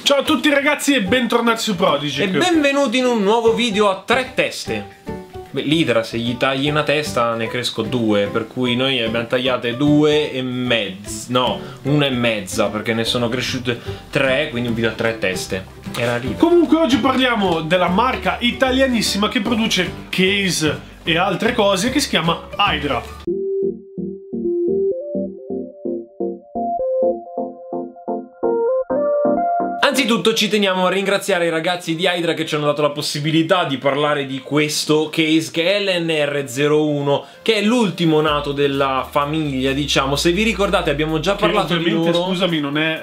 Ciao a tutti ragazzi e bentornati su Prodigy. E benvenuti in un nuovo video a 3 teste. Beh, l'idra, se gli tagli una testa ne cresco 2, per cui noi abbiamo tagliate 2 e mezza. No, 1 e mezza, perché ne sono cresciute 3, quindi un video a 3 teste. Era l'idra. Comunque oggi parliamo della marca italianissima che produce case e altre cose, che si chiama Hydra. Anzitutto ci teniamo a ringraziare i ragazzi di Hydra che ci hanno dato la possibilità di parlare di questo case che è l'NR01, che è l'ultimo nato della famiglia, diciamo. Se vi ricordate abbiamo già parlato di loro. Scusami, non è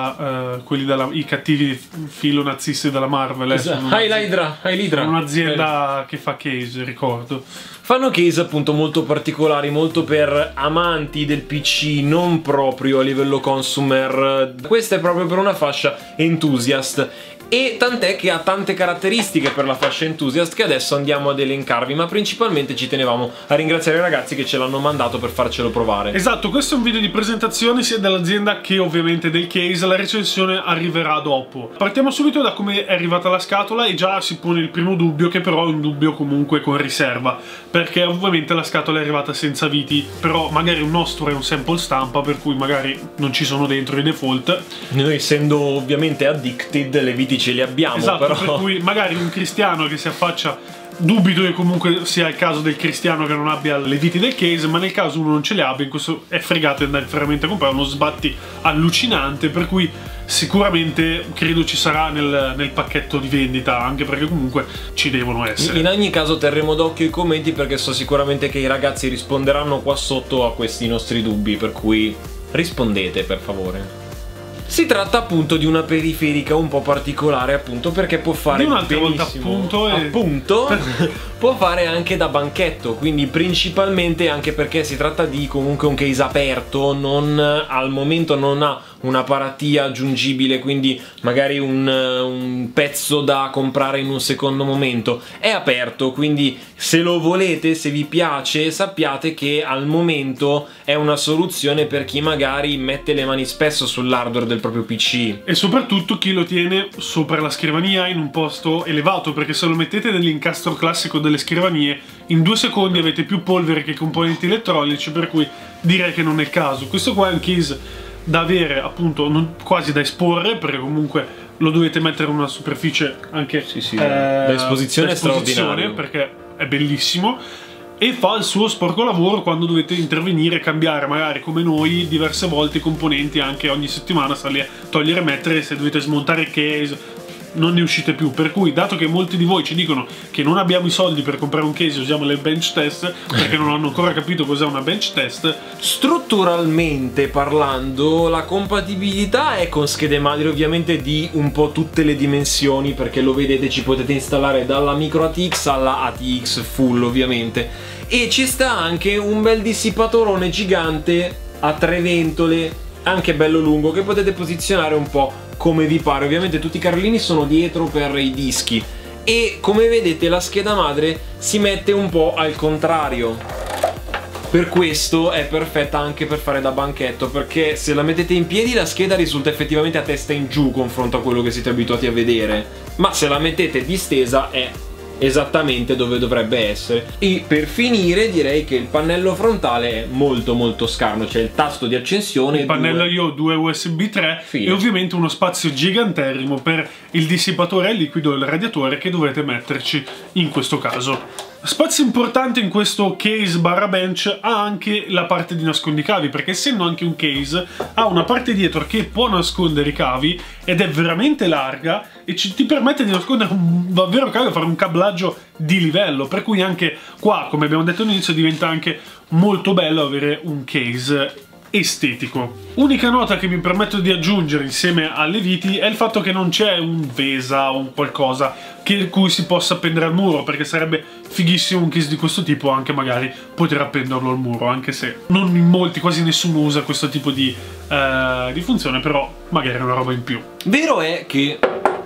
quelli i cattivi filo nazisti della Marvel. Hydra. Un'azienda che fa case, ricordo. Fanno case appunto molto particolari, molto per amanti del PC, non proprio a livello consumer. Questa è proprio per una fascia enthusiast. E tant'è che ha tante caratteristiche per la fascia enthusiast che adesso andiamo ad elencarvi, ma principalmente ci tenevamo a ringraziare i ragazzi che ce l'hanno mandato per farcelo provare. Esatto, questo è un video di presentazione sia dell'azienda che ovviamente del case. La recensione arriverà dopo. Partiamo subito da come è arrivata la scatola e già si pone il primo dubbio, che però è un dubbio comunque con riserva, perché ovviamente la scatola è arrivata senza viti, però magari un nostro è un sample stampa, per cui magari non ci sono dentro i default. Noi essendo ovviamente addicted le viti ce li abbiamo, esatto, però per cui magari un cristiano che si affaccia, dubito che comunque sia il caso del cristiano che non abbia le viti del case, ma nel caso uno non ce le abbia, in questo è fregato e andare veramente a comprare uno sbatti allucinante, per cui sicuramente credo ci sarà nel pacchetto di vendita, anche perché comunque ci devono essere. In ogni caso terremo d'occhio i commenti, perché so sicuramente che i ragazzi risponderanno qua sotto a questi nostri dubbi, per cui rispondete per favore. Si tratta appunto di una periferica un po' particolare, appunto perché può fare benissimo, appunto può fare anche da banchetto, quindi principalmente anche perché si tratta di comunque un case aperto, al momento non ha una paratia aggiungibile, quindi magari un pezzo da comprare in un secondo momento. È aperto, quindi se lo volete, se vi piace, sappiate che al momento è una soluzione per chi magari mette le mani spesso sull'hardware del proprio PC. E soprattutto chi lo tiene sopra la scrivania in un posto elevato, perché se lo mettete nell'incastro classico delle scrivanie, in 2 secondi avete più polvere che componenti elettronici, per cui direi che non è il caso. Questo qua è un case da avere appunto quasi da esporre, perché comunque lo dovete mettere in una superficie anche da esposizione straordinaria, perché è bellissimo e fa il suo sporco lavoro quando dovete intervenire e cambiare magari come noi diverse volte i componenti, anche ogni settimana starli a togliere e mettere. Se dovete smontare il case non ne uscite più, per cui dato che molti di voi ci dicono che non abbiamo i soldi per comprare un case, usiamo le bench test, perché non hanno ancora capito cos'è una bench test. Strutturalmente parlando, la compatibilità è con schede madre ovviamente di un po' tutte le dimensioni, perché lo vedete, ci potete installare dalla micro ATX alla ATX full ovviamente, e ci sta anche un bel dissipatorone gigante a 3 ventole, anche bello lungo, che potete posizionare un po' come vi pare. Ovviamente tutti i carlini sono dietro per i dischi e come vedete la scheda madre si mette un po' al contrario, per questo è perfetta anche per fare da banchetto, perché se la mettete in piedi la scheda risulta effettivamente a testa in giù confronto a quello che siete abituati a vedere, ma se la mettete distesa è esattamente dove dovrebbe essere. E per finire direi che il pannello frontale è molto scarno, c'è il tasto di accensione, il pannello io ho 2 USB 3 e ovviamente uno spazio giganterrimo per il dissipatore a liquido del radiatore che dovete metterci in questo caso. Spazio importante in questo case barra bench ha anche la parte di nascondicavi, perché essendo anche un case ha una parte dietro che può nascondere i cavi ed è veramente larga e ti permette di nascondere un davvero cavo, fare un cablaggio di livello, per cui anche qua, come abbiamo detto all'inizio, diventa anche molto bello avere un case estetico. Unica nota che mi permetto di aggiungere insieme alle viti è il fatto che non c'è un VESA o un qualcosa cui si possa appendere al muro, perché sarebbe fighissimo un case di questo tipo anche magari poter appenderlo al muro, anche se non in molti, quasi nessuno usa questo tipo di funzione, però magari è una roba in più. Vero è che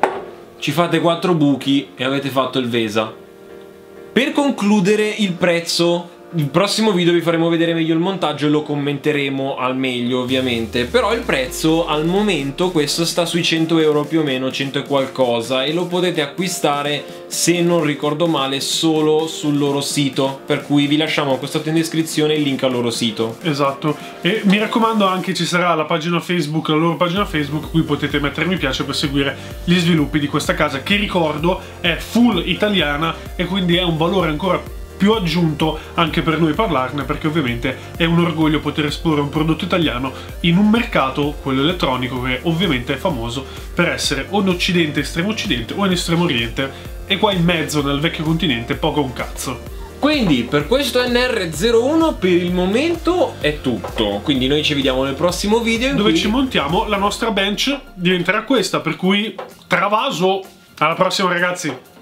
ci fate 4 buchi e avete fatto il VESA. Per concludere, il prezzo il prossimo video vi faremo vedere meglio il montaggio e lo commenteremo al meglio ovviamente. Però il prezzo al momento questo sta sui 100 euro più o meno, 100 e qualcosa, e lo potete acquistare, se non ricordo male, solo sul loro sito, per cui vi lasciamo qua sotto in descrizione il link al loro sito. Esatto, e mi raccomando, anche ci sarà la pagina Facebook, la loro pagina Facebook, cui potete mettere mi piace per seguire gli sviluppi di questa casa, che ricordo è full italiana e quindi è un valore ancora più aggiunto anche per noi parlarne, perché ovviamente è un orgoglio poter esporre un prodotto italiano in un mercato, quello elettronico, che ovviamente è famoso per essere o in Occidente, estremo Occidente, o in estremo Oriente, e qua in mezzo nel vecchio continente poco un cazzo. Quindi per questo NR01 per il momento è tutto, quindi noi ci vediamo nel prossimo video dove ci montiamo la nostra bench, diventerà questa, per cui travaso. Alla prossima ragazzi.